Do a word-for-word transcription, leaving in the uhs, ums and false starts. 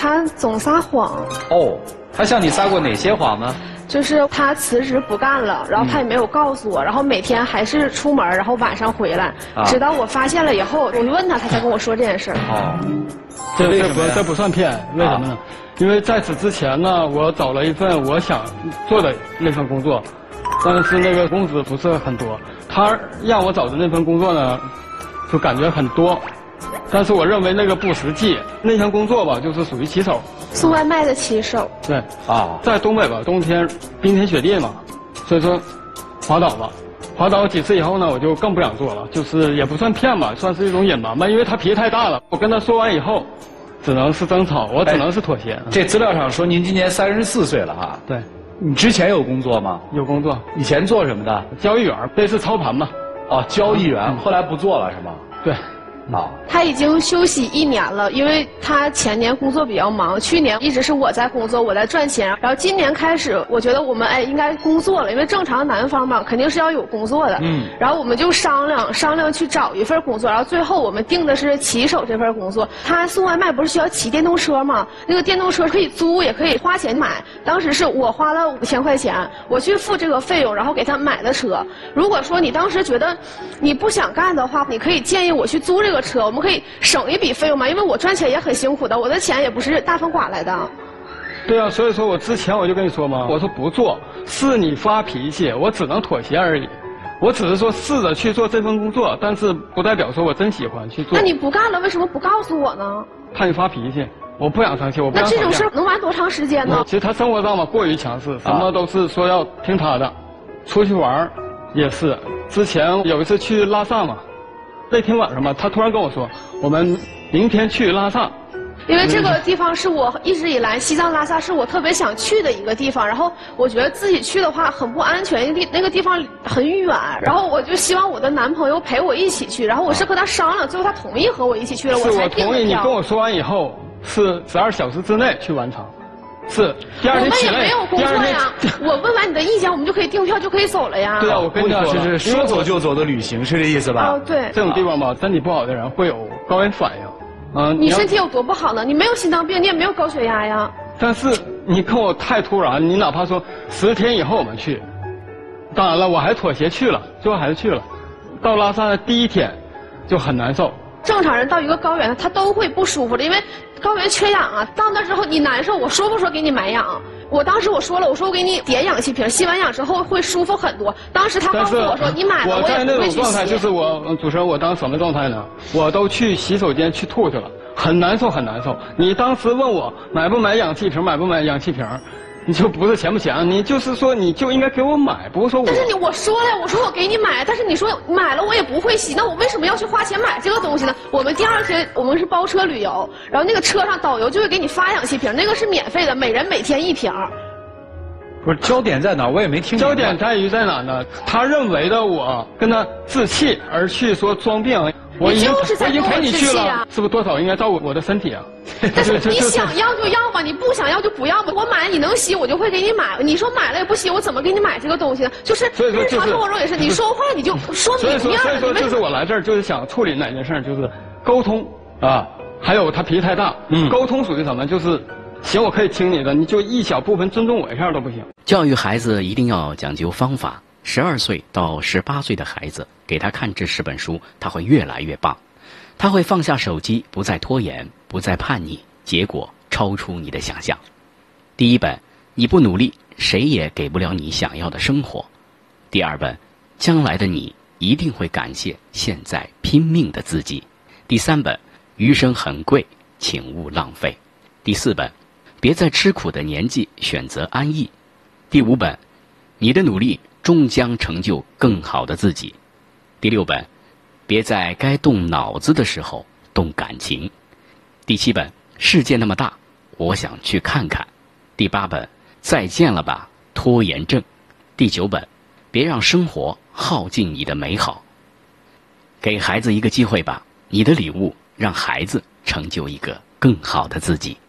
他总撒谎。 哦，他向你撒过哪些谎呢？ 就是他辞职不干了，然后他也没有告诉我，嗯、然后每天还是出门，然后晚上回来，啊、直到我发现了以后，我就问他，他才跟我说这件事儿。 哦， 这这不这不算骗，为什么呢？啊、因为在此之前呢，我找了一份我想做的那份工作，但是那个工资不是很多。他让我找的那份工作呢，就感觉很多，但是我认为那个不实际。那项工作吧，就是属于骑手。 送外卖的骑手。 对啊，在东北吧，冬天冰天雪地嘛，所以说滑倒了。滑倒几次以后呢，我就更不想做了，就是也不算骗吧，算是一种隐瞒吧，因为他脾气太大了。我跟他说完以后，只能是争吵，我只能是妥协。哎、 这资料上说您今年三十四岁了哈。 对。 你之前有工作吗？ 有工作。 以前做什么的？ 交易员，类似操盘嘛。 哦，交易员，嗯、后来不做了是吗？ 对。 啊， 他已经休息一年了，因为他前年工作比较忙，去年一直是我在工作，我在赚钱，然后今年开始，我觉得我们哎应该工作了，因为正常男方嘛肯定是要有工作的，嗯，然后我们就商量商量去找一份工作，然后最后我们定的是骑手这份工作。他送外卖不是需要骑电动车吗？那个电动车可以租也可以花钱买，当时是我花了五千块钱，我去付这个费用，然后给他买的车。如果说你当时觉得你不想干的话，你可以建议我去租这个车，我们可以省一笔费用嘛，因为我赚钱也很辛苦的，我的钱也不是大风刮来的。 对啊，所以说我之前我就跟你说嘛，我说不做，是你发脾气，我只能妥协而已。我只是说试着去做这份工作，但是不代表说我真喜欢去做。 那你不干了，为什么不告诉我呢？ 怕你发脾气，我不想生气，我不想吵架。 那这种事能玩多长时间呢？ 其实他生活上嘛过于强势，什么都是说要听他的，出去玩也是。之前有一次去拉萨嘛。那天晚上嘛，他突然跟我说，我们明天去拉萨。 因为这个地方是我一直以来西藏拉萨是我特别想去的一个地方，然后我觉得自己去的话很不安全，因为那个地方很远，然后我就希望我的男朋友陪我一起去，然后我是和他商量，最后他同意和我一起去了，我才订的票。是我同意， 你跟我说完以后是十二小时之内去完成。是，第二天起来。 我们也没有工作呀。我问完你的意见，我们就可以订票，就可以走了呀。 对啊，我跟你说， 是是说走就走的旅行，是这意思吧？ 哦，对。 这种地方吧，身体不好的人会有高原反应。 嗯。你身体有多不好呢？你没有心脏病，你也没有高血压呀。 但是你跟我太突然，你哪怕说十天以后我们去，当然了，我还妥协去了，最后还是去了。到拉萨的第一天就很难受。 正常人到一个高原，他都会不舒服的，因为高原缺氧啊。到那之后你难受，我说不说给你买氧？我当时我说了，我说我给你点氧气瓶，吸完氧之后会舒服很多。当时他告诉我说你买了，我也不会去吸。 我在那种状态，就是我主持人，我当时什么状态呢？我都去洗手间去吐去了，很难受很难受。你当时问我买不买氧气瓶，买不买氧气瓶？你就不是钱不钱，你就是说你就应该给我买，不是说我。 但是你我说了，我说我给你买，但是你说买了我也不会洗，那我为什么要去花钱买这个东西呢？我们第二天我们是包车旅游，然后那个车上导游就会给你发氧气瓶，那个是免费的，每人每天一瓶。 不是焦点在哪？我也没听明白。 焦点在于在哪呢？他认为的我跟他置气而去说装病。我已经我已经陪你去了，是不是多少应该照顾我的身体啊？ 但是你想要就要嘛，你不想要就不要嘛。我买你能洗，我就会给你买。你说买了也不洗，我怎么给你买这个东西呢？就是日常生活中也是，你说话你就说明面了。 所以说，就是我来这儿就是想处理哪件事，就是沟通啊，还有他脾气太大。嗯，沟通属于什么？就是行，我可以听你的，你就一小部分尊重我一下都不行。 教育孩子一定要讲究方法。十二岁到十八岁的孩子，给他看这十本书，他会越来越棒。他会放下手机，不再拖延，不再叛逆，结果超出你的想象。第一本，你不努力，谁也给不了你想要的生活。第二本，将来的你一定会感谢现在拼命的自己。第三本，余生很贵，请勿浪费。第四本，别在吃苦的年纪选择安逸。第五本，你的努力终将成就更好的自己。第六本，别在该动脑子的时候动感情。第七本，世界那么大，我想去看看。第八本，再见了吧，拖延症。第九本，别让生活耗尽你的美好。给孩子一个机会吧，你的礼物让孩子成就一个更好的自己。